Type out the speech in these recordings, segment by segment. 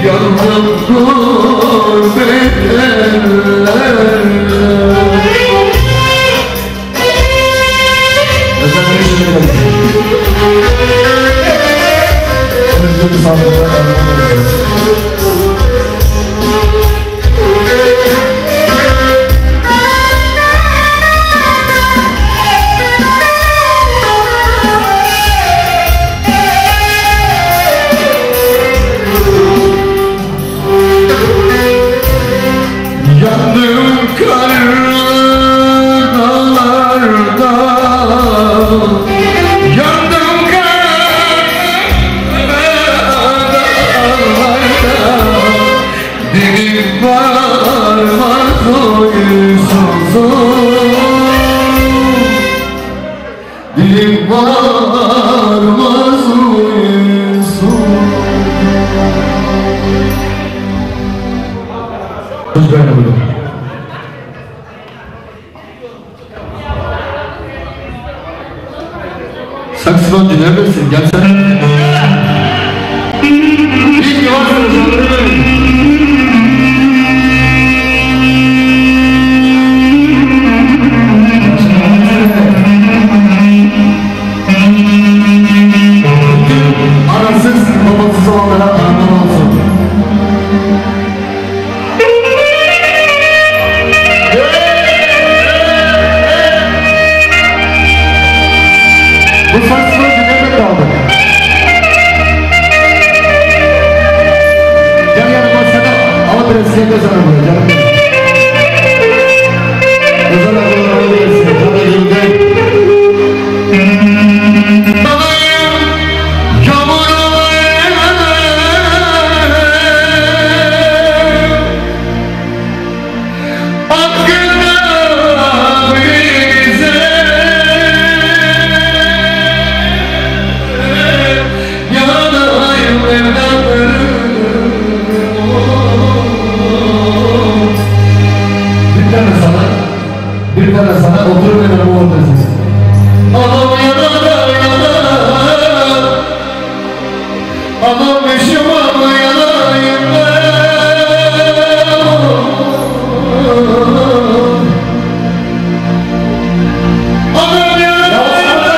yandım gurbet ellerde. Yandım karlı dağlarda, yandım karlı dağlarda, dilim varmaz huysuzum, dilim varmaz huysuzum. Saksıfoncu neredesin? Gelsene. İyi ki varsınız. Anasız babasız olanlara armağan olsun. Bu saksıfoncu nerede kaldı? Gel yanıma sana hava presine gözana buraya canım benim. Gözana buraya hava presine canım benim. Babayım yağmurlu hakkında bize yanayım evlatlarım. Bir tane sana otur ve ben bu ortasız. Anam yanada anam yaşamam yanayım ben. Anam yanada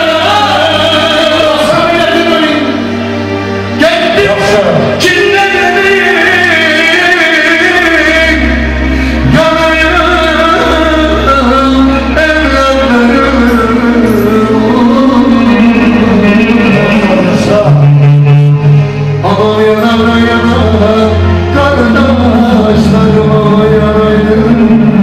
gittim kinlerim yanayım Anam yanara yanara kardeşlerime yaraydım.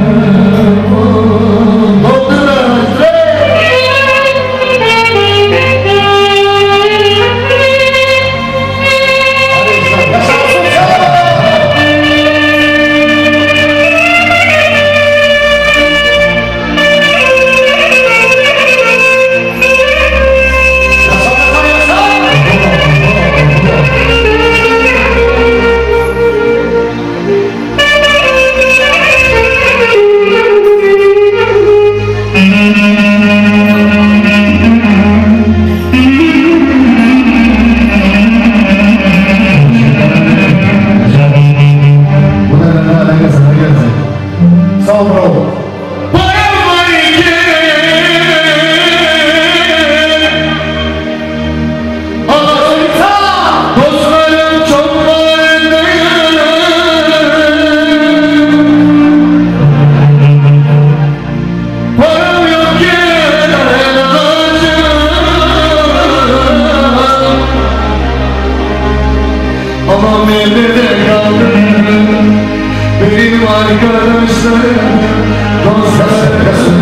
Anam evde kaldım, benim arkadaşlarım dostlarım.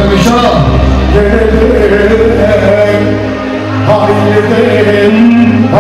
Haydi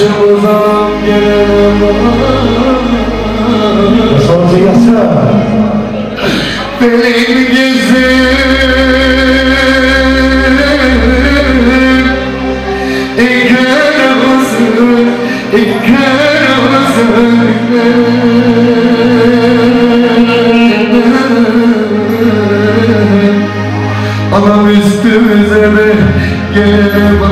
Başımızdan gelemem. Yaşa yaşa. Benim gezim Anam üstümüze de gelemem.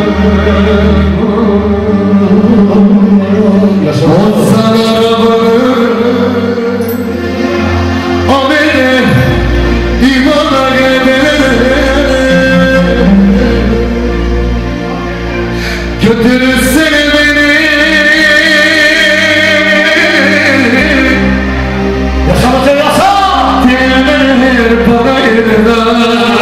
Olsan arabanı o beni imana gelir. Götürürsen beni Yaşa yaşa. Diler bana yerine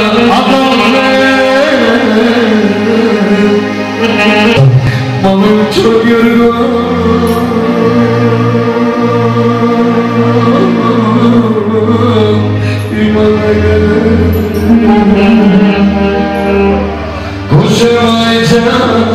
malım çok yorgun. İmana gelir. Koşamayacağım